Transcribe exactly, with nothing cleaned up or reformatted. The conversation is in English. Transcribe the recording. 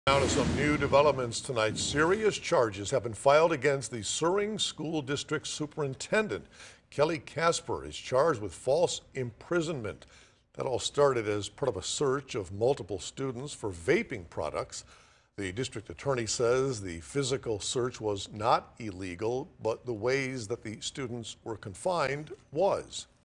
Now to some new developments tonight. Serious charges have been filed against the Suring School District Superintendent. Kelly Casper is charged with false imprisonment. That all started as part of a search of multiple students for vaping products. The district attorney says the physical search was not illegal, but the ways that the students were confined was.